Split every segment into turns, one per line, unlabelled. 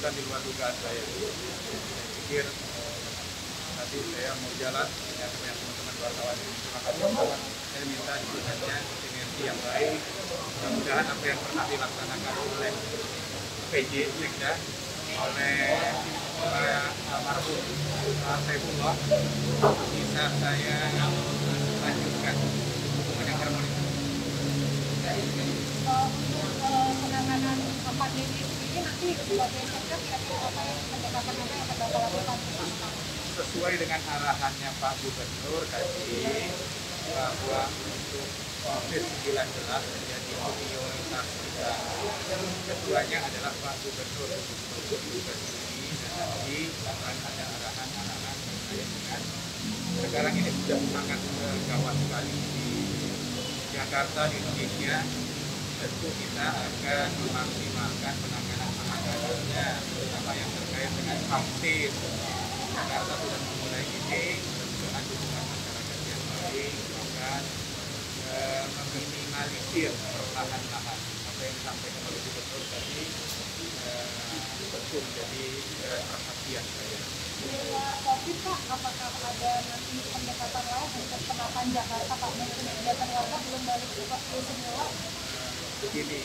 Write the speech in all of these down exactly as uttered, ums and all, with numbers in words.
kejutan di luar dugaan saya. Saya pikir tadi saya mau jalan dengan teman-teman wartawan ini. Terima kasih teman. Saya minta sebenarnya sinergi yang baik. Mudah-mudahan apa yang pernah dilaksanakan oleh P J Sekda, oleh almarhum Pak Saifullah bisa saya lanjutkan hubungan yang harmonis.
Untuk penanganan pandemi ini nanti sebagai Sekda kira-kira apa yang pendekatan apa yang akan Bapak lakukan?
Sesuai dengan arahannya Pak Gubernur tadi bahwa untuk COVID sembilan belas menjadi prioritas kita. Keduanya adalah Pak Gubernur untuk tugas ini dan nanti akan ada arahan-arahan terkait dengan sekarang ini sudah sangat gawat sekali di Jakarta, di Indonesia. Tentu kita akan memaksimalkan penanganan-penanganannya, terutama yang terkait dengan vaksin. Jakarta sudah memulai ini, mudah-mudahan dukungan masyarakat yang baik akan e, meminimalisir perlahan-lahan apa yang disampaikan oleh Gubernur tadi e, betul menjadi e, perhatian saya.
Di luar COVID Pak, apakah ada nanti pendekatan lain untuk penataan Jakarta Pak? Mungkin kegiatan warga belum balik seperti semula?
Begini,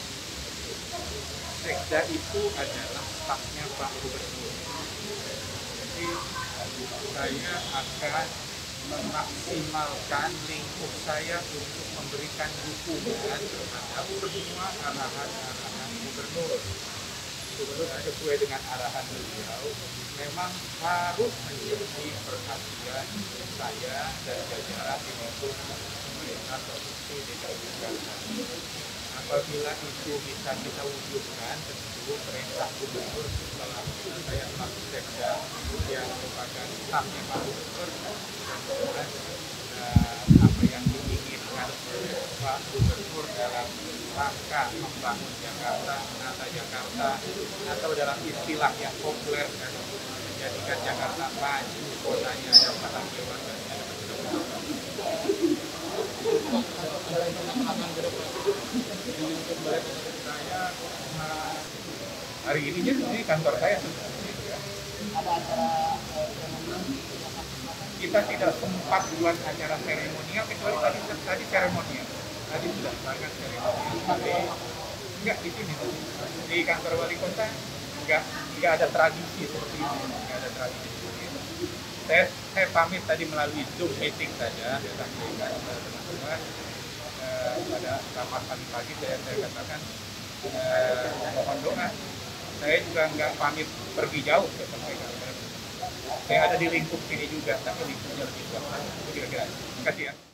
Sekda itu adalah stafnya Pak Gubernur. Jadi saya akan memaksimalkan lingkup saya untuk memberikan dukungan terhadap semua arahan-arahan Gubernur. Gubernur sesuai dengan arahan beliau memang harus menjadi perhatian saya dan jajaran di lingkup pemerintah provinsi D K I Jakarta. Apabila itu bisa kita wujudkan, tentu perintah Gubernur setelah saya selaku Sekda yang merupakan stafnya Pak Gubernur, dan uh, apa yang diinginkan oleh Pak Gubernur dalam rangka membangun Jakarta, menata Jakarta, atau dalam istilah yang populer dan menjadikan Jakarta maju, kotanya dan bahagia warganya dapat saya uh, hari ini jadi kantor saya
Ada acara
kita tidak sempat buat acara seremonial kecuali tadi tadi seremonial tadi sudah bahkan seremonial tapi enggak di sini di kantor wali kota enggak enggak ada tradisi seperti ini enggak ada tradisi seperti itu. Saya saya pamit tadi melalui Zoom meeting saja saya sampaikan kepada teman-teman eh, pada rapat pagi-pagi saya saya katakan eh, mohon doa. Saya juga nggak pamit pergi jauh saya sampaikan. Saya ada di lingkup sini juga, tapi lingkupnya lebih luas. Kira-kira. Terima kasih ya.